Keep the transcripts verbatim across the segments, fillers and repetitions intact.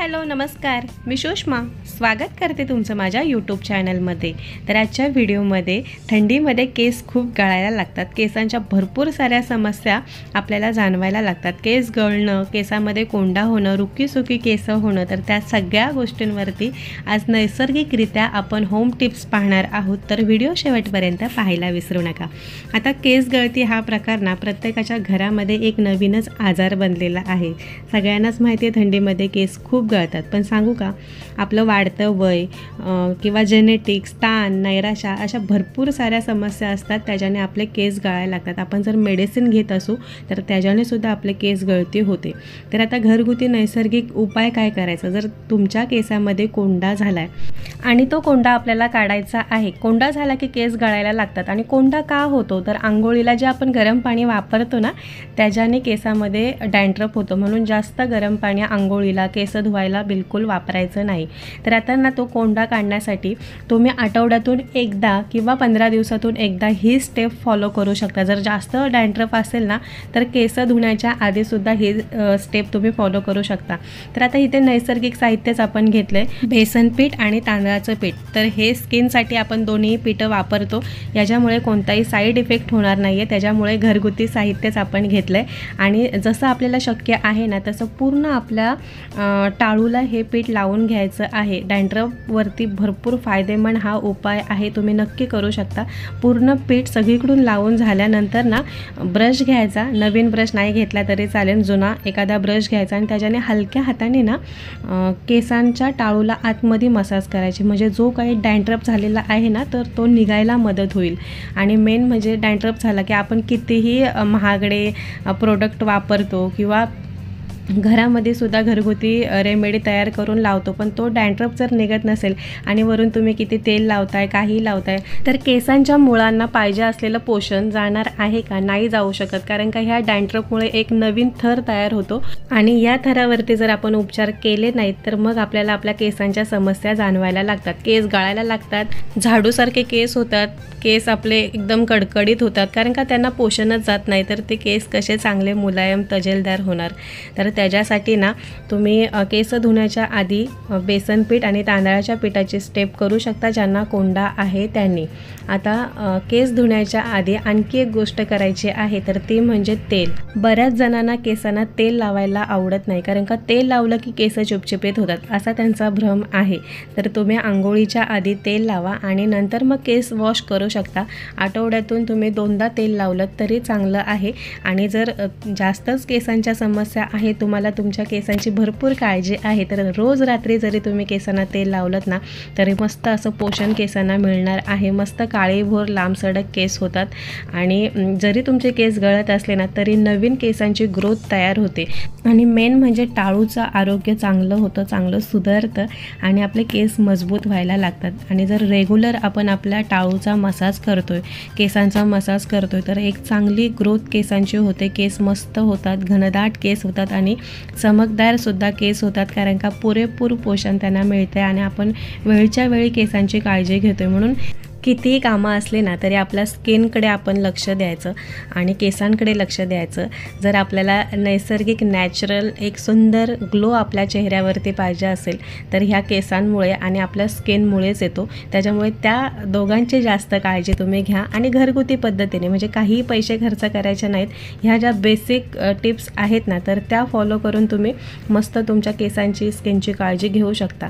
Hello नमस्कार, मी सुषमा स्वागत करते तुमचं माझ्या यूट्यूब चॅनलमध्ये। तर आजच्या व्हिडिओमध्ये थंडीमध्ये केस खूप गळायला लागतात, केसांच्या भरपूर साऱ्या समस्या आपल्याला जाणवायला लागतात। केस गळणं, केसामध्ये कोंडा होणं, रुकीसुकी केस होणं, तर त्या सगळ्या गोष्टींवरती आज नैसर्गिकरित्या आपण होम टिप्स पाहणार आहोत। तर व्हिडिओ शेवटपर्यंत पाहायला विसरू नका। आता केस गळती हा प्रकार ना प्रत्येकाच्या घरामध्ये एक नवीनच आजार बनलेला आहे। सगळ्यांनाच माहिती आहे थंडीमध्ये केस खूप गळतात, पण सांगू का आपलं वाढतं वय किंवा जेनेटिक्स, ताण, नैराश्य अशा भरपूर साऱ्या समस्या असतात, त्याच्याने आपले केस गळायला लागतात। आपण जर मेडिसिन घेत असू तर त्याच्याने सुद्धा आपले केस गळती होते। तर आता घरगुती नैसर्गिक उपाय काय करायचं? जर तुमच्या केसामध्ये कोंडा झालाय आणि तो कोंडा आपल्याला काढायचा आहे, कोंडा झाला की केस गळायला लागतात। आणि कोंडा का होतो? तर आंघोळीला जे आपण गरम पाणी वापरतो ना त्याच्याने केसामध्ये डॅन्ड्रफ होतो, म्हणून जास्त गरम पाणी आंघोळीला, केस धुवायला बिलकुल वापरायचं नाही। तर आता ना तो कोंडा काढण्यासाठी तुम्ही आठवड्यातून एकदा किंवा पंधरा दिवसातून एकदा ही स्टेप फॉलो करू शकता। जर जास्त डॅन्ड्रफ असेल ना तर केस धुण्याच्या आधी सुद्धा ही स्टेप तुम्ही फॉलो करू शकता। तर आता इथे नैसर्गिक साहित्यच आपण घेतले, बेसन पीठ आणि तांदळाचं पीठ। तर हे स्किनसाठी आपण दोन्ही पीठं वापरतो, याच्यामुळे कोणताही साईड इफेक्ट होणार नाही आहे, त्याच्यामुळे घरगुती साहित्यच आपण घेतलं आहे। आणि जसं आपल्याला शक्य आहे ना तसं पूर्ण आपल्या टाळूला हे पीठ लावून घ्यायचं आहे। डॅन्ड्रफवरती भरपूर फायदेमंद हा उपाय आहे, तुम्ही नक्की करू शकता। पूर्ण पीठ सगळीकडून लावून झाल्यानंतर ना ब्रश घ्यायचा, नवीन ब्रश नाही घेतला तरी चालेल, जुना एखादा ब्रश घ्यायचा आणि त्याच्याने हलक्या हाताने ना केसांच्या टाळूला आतमध्ये मसाज करायची, म्हणजे जो काही डॅन्ड्रफ झालेला आहे ना तर तो निघायला मदत होईल। आणि मेन म्हणजे डॅन्ड्रफ झाला की आपण कितीही महागडे प्रोडक्ट वापरतो किंवा घरामध्ये सुद्धा घरगुती रेमेडी तयार करून लावतो, पण तो डॅन्ड्रफ जर निघत नसेल आणि वरून तुम्ही किती तेल लावताय, काही लावताय, तर केसांच्या मुळांना पाहिजे असलेलं पोषण जाणार आहे का? नाही जाऊ शकत, कारण का ह्या डॅन्ड्रफमुळे एक नवीन थर तयार होतो आणि या थरावरती जर आपण उपचार केले नाहीत तर मग आपल्याला आपल्या केसांच्या समस्या जाणवायला लागतात, केस गळायला लागतात, झाडूसारखे केस होतात, केस आपले एकदम कडकडीत होतात, कारण का त्यांना पोषणच जात नाही, तर ते केस कसे चांगले मुलायम तजेलदार होणार? तर त्याच्यासाठी ना तुम्ही केस धुण्याच्या आधी बेसन पीठ आणि तांदळाच्या पिठाची स्टेप करू शकता, ज्यांना कोंडा आहे त्यांनी। आता केस धुण्याच्या आधी आणखी एक गोष्ट करायची आहे, तर ती म्हणजे तेल। बऱ्याच जणांना केसांना तेल लावायला आवडत नाही, कारण का तेल लावलं की केस चिपचिपीत होतात असा त्यांचा भ्रम आहे। तर तुम्ही आंघोळीच्या आधी तेल लावा आणि नंतर मग केस वॉश करू शकता। आठवड्यातून तुम्ही दोनदा तेल लावलं तरी चांगलं आहे। आणि जर जास्तच केसांच्या समस्या आहे, तुम्हाला तुमच्या केसांची भरपूर काळजी आहे, तर रोज रात्री जरी तुम्ही केसांना तेल लावलत ना तरी मस्त असं पोषण केसांना मिळणार आहे, मस्त काळीभोर लांबसडक केस होतात। आणि जरी तुमचे केस गळत असले ना तरी नवीन केसांची ग्रोथ तयार होते। आणि मेन म्हणजे टाळूचं आरोग्य चांगलं होतं, चांगलं सुधारतं आणि आपले केस मजबूत व्हायला लागतात। आणि जर रेग्युलर आपण आपल्या टाळूचा मसाज करतोय, केसांचा मसाज करतोय, तर एक चांगली ग्रोथ केसांची होते, केस मस्त होतात, घनदाट केस होतात आणि चमकदार सुद्धा केस होतात, कारण का पुरेपूर पोषण त्यांना मिळते आणि आपण वेळच्या वेळी केसांची काळजी घेतोय। म्हणून कितीही कामं असले ना तरी आपल्या स्किनकडे आपण लक्ष द्यायचं आणि केसांकडे लक्ष द्यायचं। जर आपल्याला नैसर्गिक नॅचरल एक सुंदर ग्लो आपल्या चेहऱ्यावरती पाहिजे असेल तर ह्या केसांमुळे आणि आपल्या स्किनमुळेच येतो, त्याच्यामुळे त्या दोघांची जास्त काळजी तुम्ही घ्या। आणि घरगुती पद्धतीने, म्हणजे काही पैसे खर्च करायचे नाहीत, ह्या ज्या बेसिक टिप्स आहेत ना तर त्या फॉलो करून तुम्ही मस्त तुमच्या केसांची, स्किनची काळजी घेऊ शकता।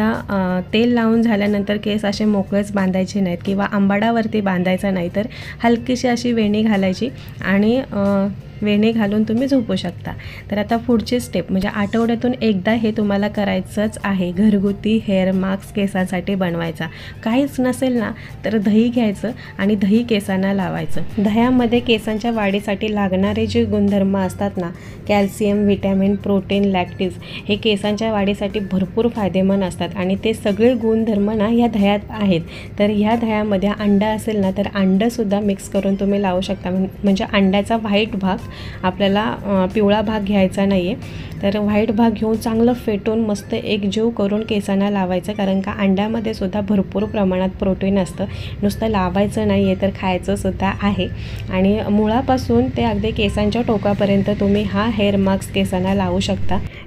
आता तेल लावून झाल्यानंतर केस असे मोकळेच बांधायचे नाहीत किंवा आंबाडावरती बांधायचा नाही, तर हलकीशी अशी वेणी घालायची आणि वेणी घालून तुम्ही झोपू शकता। तर आता पुढची स्टेप म्हणजे आठवड्यातून एकदा हे तुम्हाला करायचंच आहे, घरगुती हेअर मास्क केसांसाठी बनवायचा। काहीच नसेल ना तर दही घ्यायचं आणि दही केसांना लावायचं। दह्यामध्ये केसांच्या वाढीसाठी लागणारे जे गुणधर्म असतात ना, कॅल्शियम, व्हिटॅमिन, प्रोटीन, लॅक्टिव्ज, हे केसांच्या वाढीसाठी भरपूर फायदेमंद असतात आणि ते सगळे गुणधर्म ना ह्या दह्यात आहेत। तर ह्या दह्यामध्ये अंडा असेल ना तर अंडंसुद्धा मिक्स करून तुम्ही लावू शकता, म्हणजे अंड्याचा व्हाईट भाग, आपल्याला पिवळा भाग घ्यायचा नाही आहे। तर व्हाईट भाग घेऊन चांगलं फेटून मस्त एकजीव करून केसांना लावायचं, कारण का अंड्यामध्ये सुद्धा भरपूर प्रमाणात प्रोटीन असतं, नुसतं लावायचं नाही आहे तर खायचं सुद्धा आहे। आणि मुळापासून ते अगदी केसांच्या टोकापर्यंत तुम्ही हा हेअर मास्क केसांना लावू शकता।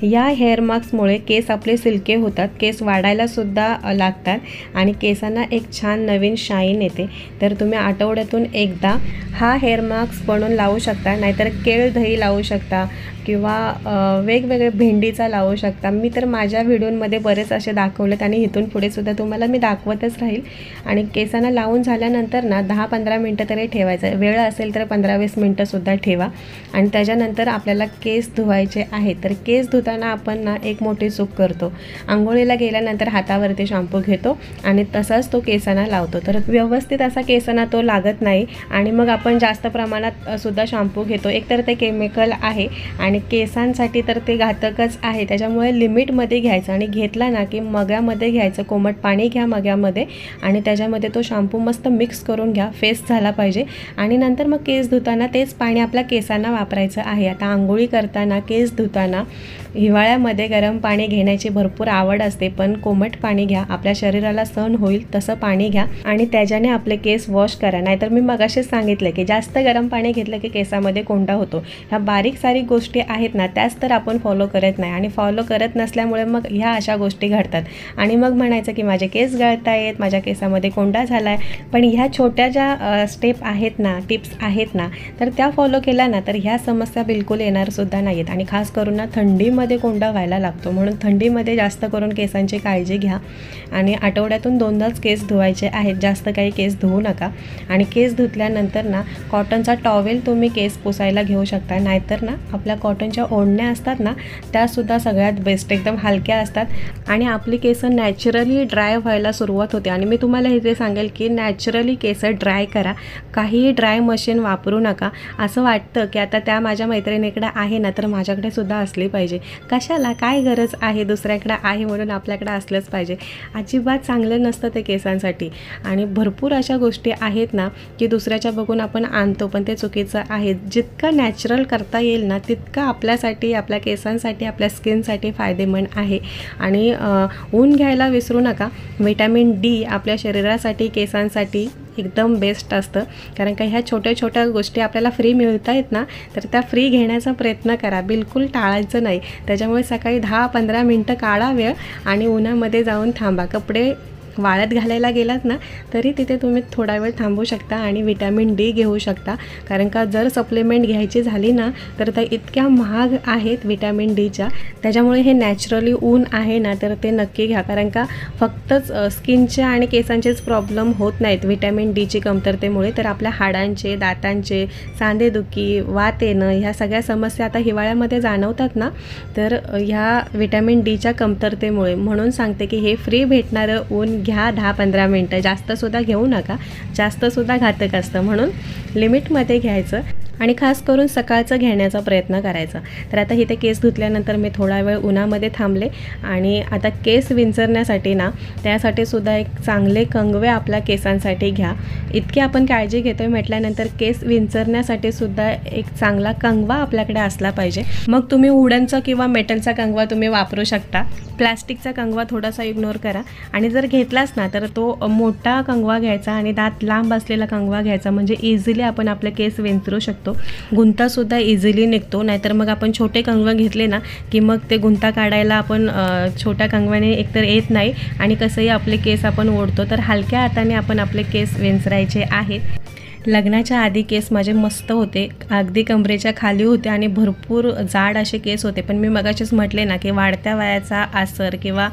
या हेअर मास्कमुळे केस आपले सिल्की होतात, केस वाढायला सुद्धा लागतात आणि केसांना एक छान नवीन शाईन येते। तर तुम्ही आठवड्यातून एकदा हा हेअर मास्क बनवून लावू शकता, नाहीतर केळ दही लावू शकता किंवा वेगवेगळे भेंडीचा लावू शकता। मी तर माझ्या व्हिडिओमध्ये बरेच असे दाखवलेत आणि इथून पुढे सुद्धा तुम्हाला मी दाखवतच राहील। आणि केसांना लावून झाल्यानंतर ना दहा पंधरा मिनटं तरी ठेवायचं, वेळ असेल तर पंधरा वीस मिनटं सुद्धा ठेवा। आणि त्याच्यानंतर आपल्याला केस धुवायचे आहेत। तर केस धुताना आपण ना एक मोठी चूक करतो, आंघोळीला गेल्यानंतर हातावरती शॅम्पू घेतो आणि तसाच तो केसांना लावतो, तर व्यवस्थित असा केसांना तो लागत नाही आणि मग आपण जास्त प्रमाणात सुद्धा शॅम्पू घेतो। एकतर ते केमिकल आहे आणि केसांसाठी तर ते घातकच आहे, त्याच्यामुळे लिमिटमध्ये घ्यायचं आणि घेतला ना की मग्यामध्ये घ्यायचं, कोमट पाणी घ्या मग्यामध्ये आणि त्याच्यामध्ये तो शॅम्पू मस्त मिक्स करून घ्या, फेस झाला पाहिजे। आणि नंतर मग केस धुताना तेच पाणी आपल्या केसांना वापरायचं आहे। आता आंघोळी करताना, केस धुताना हिवाळ्यामध्ये गरम पाणी घेण्याची भरपूर आवड असते, पण कोमट पाणी घ्या, आपल्या शरीराला सहन होईल तसं पाणी घ्या आणि त्याच्याने आपले केस वॉश करा। नाहीतर मी मगाशीच सांगितलं की जास्त गरम पाणी घेतलं की केसामध्ये कोंडा होतो। ह्या बारीक सारीक गोष्टी आहेत ना, त्याच तर आपण फॉलो करत नाही आणि फॉलो करत नसल्यामुळे मग ह्या अशा गोष्टी घडतात आणि मग म्हणायचं की माझे केस गळत आहेत, माझ्या केसामध्ये कोंडा झाला आहे। पण ह्या छोट्या ज्या स्टेप आहेत ना, टिप्स आहेत ना, तर त्या फॉलो केल्या ना तर ह्या समस्या बिलकुल येणार सुद्धा नाहीत। आणि खास करून ना थंडीमध्ये कोंडा व्हायला लागतो, म्हणून थंडीमध्ये जास्त करून केसांची काळजी घ्या आणि आठवड्यातून दोनदाच केस धुवायचे आहेत, जास्त काही केस धुवू नका। आणि केस धुतल्यानंतर ना कॉटनचा टॉवेल तुम्ही केस पुसायला घेऊ शकता, नाहीतर ना आपल्या कॉटनच्या ओढण्या असतात ना त्यासुद्धा सगळ्यात बेस्ट, एकदम हलक्या असतात आणि आपली केस नॅचरली ड्राय व्हायला सुरुवात होते। आणि मी तुम्हाला हे सांगेल की नॅचरली केस ड्राय करा, काही ड्राय मशीन वापरू नका। असं वाटतं की आता त्या माझ्या मैत्रिणीकडे आहे ना तर माझ्याकडे सुद्धा असली पाहिजे, कशाला, काय गरज आहे, दुसऱ्याकडे आहे म्हणून आपल्याकडे असलंच पाहिजे, अजिबात चांगलं नसतं ते केसांसाठी। आणि भरपूर अशा गोष्टी आहेत ना की दुसऱ्याच्या बघून आपण आणतो, पण ते चुकीचं आहे। जितकं नॅचरल करता येईल ना तितकं आपल्यासाठी, आपल्या केसांसाठी, आपल्या स्किनसाठी फायदेमंद आहे। आणि ऊन घ्यायला विसरू नका, व्हिटॅमिन डी आपल्या शरीरासाठी, केसांसाठी एकदम बेस्ट असतं, कारण का ह्या छोट्या छोट्या गोष्टी आपल्याला फ्री मिळत आहेत ना, तर त्या फ्री घेण्याचा प्रयत्न करा, बिलकुल टाळायचं नाही। त्याच्यामुळे सकाळी दहा पंधरा मिनटं काढा वेळ आणि उन्हामध्ये जाऊन थांबा, कपडे वाळत घालायला गेलात ना तरी तिथे तुम्ही थोडा वेळ थांबू शकता आणि विटॅमिन डी घेऊ शकता, कारण का जर सप्लिमेंट घ्यायची झाली ना तर त्या इतक्या महाग आहेत विटॅमिन डीच्या, त्याच्यामुळे हे नॅचरली ऊन आहे ना तर ते नक्की घ्या, कारण का फक्तच स्किनच्या आणि केसांचेच प्रॉब्लेम होत नाहीत विटॅमिन डीची कमतरतेमुळे, तर आपल्या हाडांचे, दातांचे, सांधेदुखी, वात येणं, ह्या सगळ्या समस्या आता हिवाळ्यामध्ये जाणवतात ना, तर ह्या विटॅमिन डीच्या कमतरतेमुळे। म्हणून सांगते की हे फ्री भेटणारं ऊन घ्या, दहा पंधरा मिनटं, जास्तसुद्धा घेऊ नका, जास्तसुद्धा घातक असतं, म्हणून लिमिटमध्ये घ्यायचं आणि खास करून सकाळचं घेण्याचा प्रयत्न करायचा। तर आता इथे केस धुतल्यानंतर मी थोडा वेळ उन्हामध्ये थांबले आणि आता केस विंचरण्यासाठी ना त्यासाठी सुद्धा एक चांगले कंगवे आपल्या केसांसाठी घ्या। इतकी आपण काळजी घेतोय म्हटल्यानंतर केस विंचरण्यासाठी सुद्धा एक चांगला कंगवा आपल्याकडे असला पाहिजे। मग तुम्ही वुडनचा किंवा मेटलचा कंगवा तुम्ही वापरू शकता, प्लास्टिकचा कंगवा थोडासा इग्नोर करा आणि जर घेतलाच ना तर तो मोठा कंगवा घ्यायचा आणि दात लांब असलेला कंगवा घ्यायचा, म्हणजे इझिली आपण आपले केस विंचरू शकतो, गुंतासुद्धा इझिली निघतो। नाहीतर मग आपण छोटे कंगवा घेतले ना की मग ते गुंता काढायला आपण छोट्या कंगव्याने एकतर येत नाही आणि कसंही आपले केस आपण ओढतो, तर हलक्या हाताने आपण आपले केस विंचरायचे आहेत। लग्नाच्या आधी केस माझे मस्त होते, अगदी कमरेच्या खाली होते आणि भरपूर जाड असे केस होते, पण मी मगाशीच म्हटले ना की वाढत्या वयाचा असर किंवा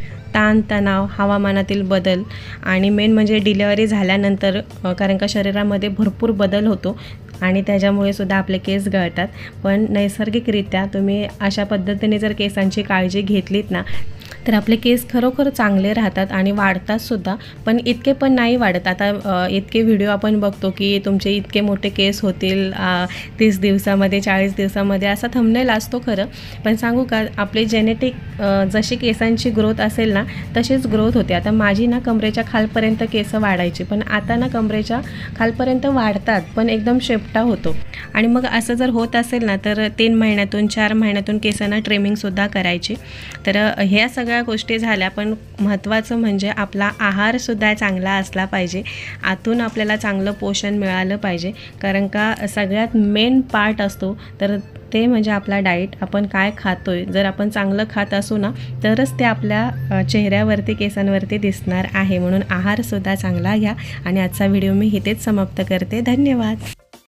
ताणतणाव, हवामानातील बदल आणि मेन म्हणजे डिलिव्हरी झाल्यानंतर, कारण का शरीरामध्ये भरपूर बदल होतो आणि त्याच्यामुळे सुद्धा आपले केस गळतात। पण नैसर्गिकरित्या तुम्ही अशा पद्धतीने जर केसांची काळजी घेतलीत ना तर आपले केस खरोखर चांगले राहतात आणि वाढतात सुद्धा, पण इतके पण नाही वाढत। आता इतके व्हिडिओ आपण बघतो की तुमचे इतके मोठे केस होतील तीस दिवसामध्ये, चाळीस दिवसामध्ये, असा थंबनेल असतो खरं, पण सांगू का आपली जेनेटिक जशी केसांची ग्रोथ असेल ना तशीच ग्रोथ होते। आता माझी ना कमरेच्या खालपर्यंत केस वाढायची, पण आता ना कमरेच्या खालपर्यंत वाढतात पण एकदम शेपटा होतो। आणि मग असं जर होत असेल ना तर तीन महिन्यातून चार महिन्यातून केसांना ट्रिमिंगसुद्धा करायची। तर ह्या सगळ्या गोष्टी झाल्या, पण महत्त्वाचं म्हणजे आपला आहारसुद्धा चांगला असला पाहिजे, आतून आपल्याला चांगलं पोषण मिळालं पाहिजे, कारण का सगळ्यात मेन पार्ट असतो तर ते म्हणजे आपला डाएट, आपण काय खातोय. जर आपण चांगलं खात असू ना तरच ते आपल्या अ, चेहऱ्यावरती केसांवरती दिसणार आहे. म्हणून आहारसुद्धा चांगला घ्या. आणि आजचा व्हिडिओ मी इथेच समाप्त करते. धन्यवाद.